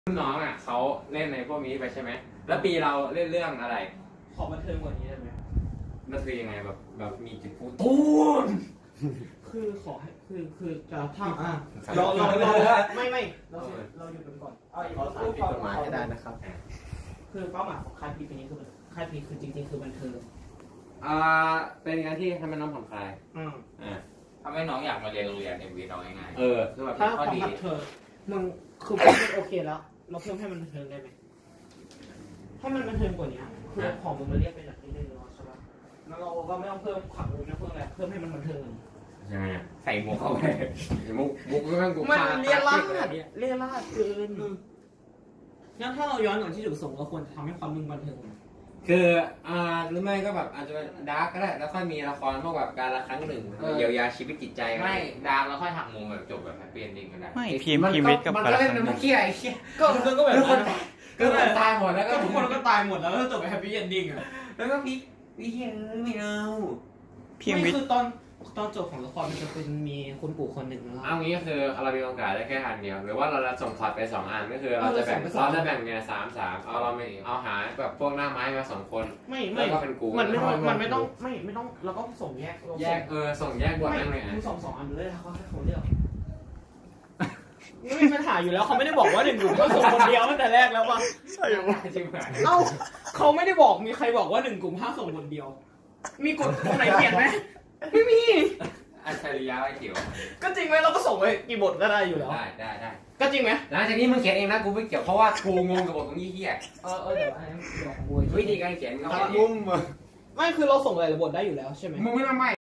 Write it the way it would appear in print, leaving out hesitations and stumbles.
รุ่นน้องอ่ะเขาเล่นในพวกนี้ไปใช่ไหมแล้วปีเราเล่นเรื่องอะไรขอบันเทิงกว่านี้ได้ไหมมันคือยังไงแบบมีจุดพูดตูนคือขอให้คือจะทำเราไม่เราหยุดกันก่อนเขาสารผิดกฎหมายให้ได้นะครับคือเป้าหมายของค่ายพีปีนี้คือค่ายพีคือจริงๆคือบันเทิงเป็นงานที่ทำให้น้องผ่อนคลายทำให้น้องอยากมาเรียนโรงเรียนMVน้องง่ายๆคือแบบถ้าของบันเทิงมึงคือไม่โอเคแล้วเราเพิ่มให้มันบันเทิงได้ไหมให้มันบันเทิงกว่านี้คือของมึงมาเรียกเป็นแบบนี้ได้เลยใช่ป่ะแล้วเราก็ไม่ต้องเพิ่มขับมุกนะเพิ่มอะไรเพิ่มให้มันบันเทิงใช่ไหมใส่หมวกเข้าไปมุกมันเรียราดเกินงั้นถ้าเราย้อนก่อนที่จุดประสงค์เราควรทำให้ความมึงบันเทิงคือหรือไม่ก็แบบอาจจะเป็นดาร์กก็ได้แล้วค่อยมีละครพวกแบบการละครั้งหนึ่งเยียวยาชีวิตจิตใจไม่ดาร์กแล้วค่อยหักมุมแบบจบแบบแฮปปี้เอนดิ้งก็ได้ไม่พีมิดกับมันก็เล่นมันเกี้ยไอ้เกี้ยก็แบบก็ตายหมดแล้วก็ทุกคนก็ตายหมดแล้วก็จบแบบแฮปปี้เอนดิ้งอ่ะแล้วก็พี่เฮียไม่เอาไม่คือตอนจบของละครมันจะเป็นมีคุณปู่คนหนึ่งแล้วเอางี้ก็คือเรามีโอกาสได้แค่อันเดียวหรือว่าเราจะส่งพอร์ตไป2 อันก็คือเราจะแบ่งเนี่ย3เอาหาแบบพวกหน้าไม้มา2 คนแล้วก็เป็นกูมันไม่ต้องเราก็ส่งแยกส่งแยกบทนั่นเลยมึง2 อันเลยเขาให้เขาเลือกไม่มีปัญหาอยู่แล้วเขาไม่ได้บอกว่า1 กลุ่มก็ส่งคนเดียวตั้งแต่แรกแล้วป่ะใช่ไหมเขาไม่ได้บอกมีใครบอกว่า1 กลุ่มห้ามส่งคนเดียวมีกฎตรงไหนเขียนไหมไม่มีอัจฉริยะไอ้เกี่ยวก็จริงไหมเราก็ส่งไปกี่บทก็ได้อยู่แล้วได้ก็จริงไหมหลังจากนี้มึงเขียนเองนะกูไม่เกี่ยวเพราะว่ากูงงกับบทตรงนี้เหี้ยเดี๋ยวของกูวิธีการเขียนมุมไม่คือเราส่งหลายบทได้อยู่แล้วใช่ไหมมึงไม่ต้อง